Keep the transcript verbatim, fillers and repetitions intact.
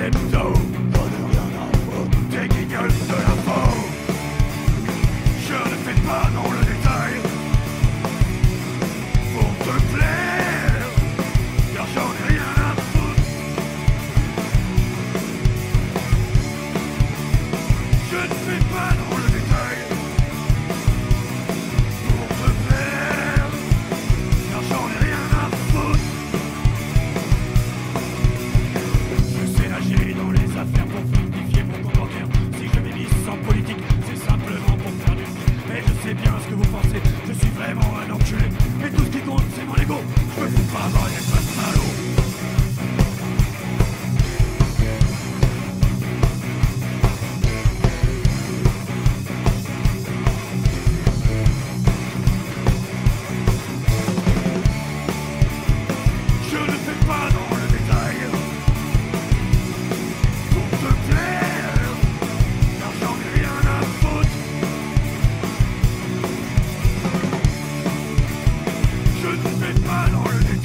hebdo. J'en ai rien à foutre des guignols de l'info. Je ne fais pas dans le détail pour te plaire, car j'en ai rien à foutre. Je ne fais pas dans le détail pour te plaire, car j'en ai rien à foutre. Je sais nager dans les affaires pour fructifier mon compte bancaire. Si je m'évise sans politique, c'est simplement pour faire du fric. Et je sais bien ce que vous pensez, je suis vraiment un enculé. Mais tout ce qui compte, c'est mon ego. Je me fous pas mal d'être un salaud. Je ne fais pas dans le détail pour te plaire, car j'en ai rien à foutre. Je ne fais pas dans le détail